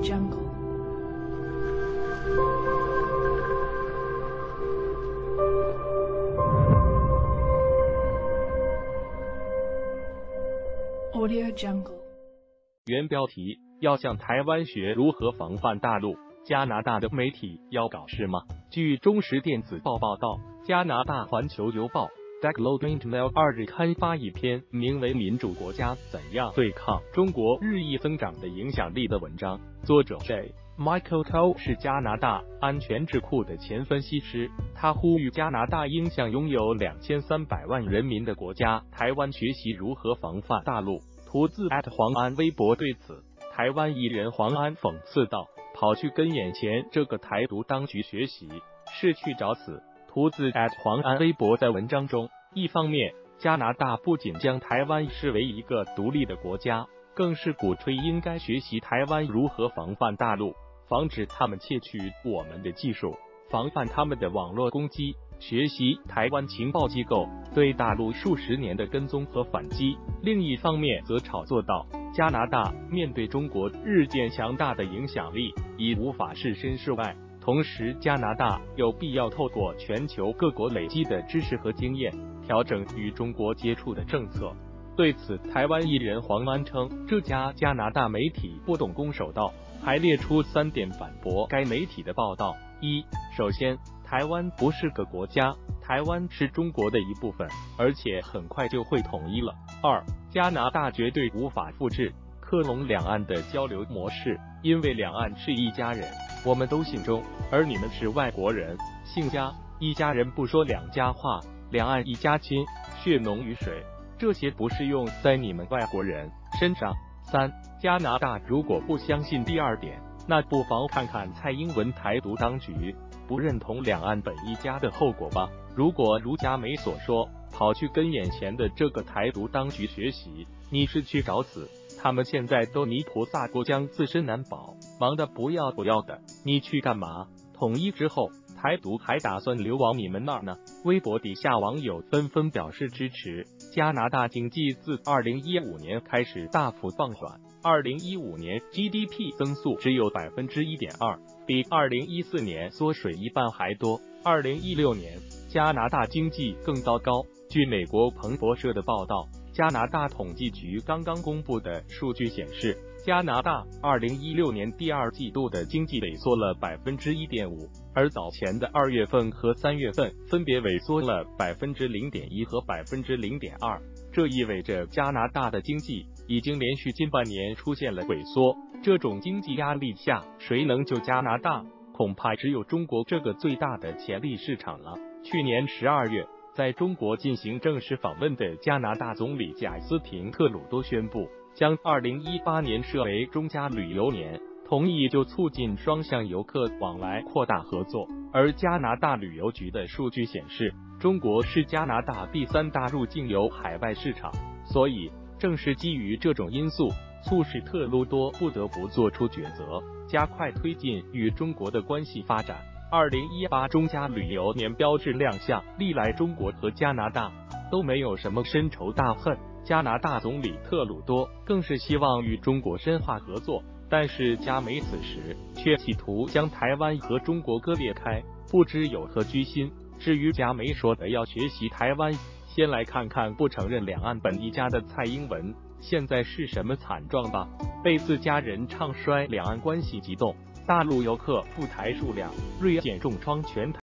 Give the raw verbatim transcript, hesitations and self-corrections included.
Jungle. Audio Jungle. 原标题：要向台湾学如何防范大陆。加拿大的媒体要搞事吗？据中时电子报报道，加拿大环球邮报 The Globe and Mail 二日刊发一篇名为《民主国家怎样对抗中国日益增长的影响力》的文章。作者 J. Michael Cole 是加拿大安全智库的前分析师，他呼吁加拿大应向拥有两千三百万人民的国家台湾学习如何防范大陆。图自 at 黄安微博。对此，台湾艺人黄安讽刺道：“跑去跟眼前这个台独当局学习，是去找死。”图自 at 黄安微博。在文章中，一方面，加拿大不仅将台湾视为一个独立的国家，更是鼓吹应该学习台湾如何防范大陆，防止他们窃取我们的技术，防范他们的网络攻击，学习台湾情报机构对大陆数十年的跟踪和反击。另一方面则炒作道，加拿大面对中国日渐强大的影响力，已无法置身事外。同时，加拿大有必要透过全球各国累积的知识和经验，调整与中国接触的政策。对此，台湾艺人黄安称，这家加拿大媒体不懂攻守道，还列出三点反驳该媒体的报道。一、首先，台湾不是个国家，台湾是中国的一部分，而且很快就会统一了。二、加拿大绝对无法复制克隆两岸的交流模式，因为两岸是一家人，我们都姓钟，而你们是外国人，姓加，一家人不说两家话，两岸一家亲，血浓于水，这些不适用在你们外国人身上。三、加拿大如果不相信第二点，那不妨看看蔡英文台独当局不认同两岸本一家的后果吧。如果如佳美所说，跑去跟眼前的这个台独当局学习，你是去找死。他们现在都泥菩萨过江，自身难保，忙得不要不要的，你去干嘛？统一之后，台独还打算流亡你们那儿呢？微博底下网友纷纷表示支持。加拿大经济自二零一五年开始大幅放缓，二零一五年 G D P 增速只有 百分之一点二， 比二零一四年缩水一半还多。二零一六年，加拿大经济更糟糕。据美国彭博社的报道，加拿大统计局刚刚公布的数据显示，加拿大二零一六年第二季度的经济萎缩了 百分之一点五， 而早前的二月份和三月份分别萎缩了 百分之零点一 和 百分之零点二。 这意味着加拿大的经济已经连续近半年出现了萎缩。这种经济压力下，谁能救加拿大？恐怕只有中国这个最大的潜力市场了。去年十二月，在中国进行正式访问的加拿大总理贾斯汀·特鲁多宣布，将二零一八年设为中加旅游年，同意就促进双向游客往来扩大合作。而加拿大旅游局的数据显示，中国是加拿大第三大入境游海外市场，所以正是基于这种因素，促使特鲁多不得不做出抉择，加快推进与中国的关系发展。二零一八中加旅游年标志亮相，历来中国和加拿大都没有什么深仇大恨，加拿大总理特鲁多更是希望与中国深化合作，但是加美此时却企图将台湾和中国割裂开，不知有何居心。至于加美说的要学习台湾，先来看看不承认两岸本一家的蔡英文现在是什么惨状吧。被自家人唱衰，两岸关系激动，大陆游客赴台数量锐减，重创全台。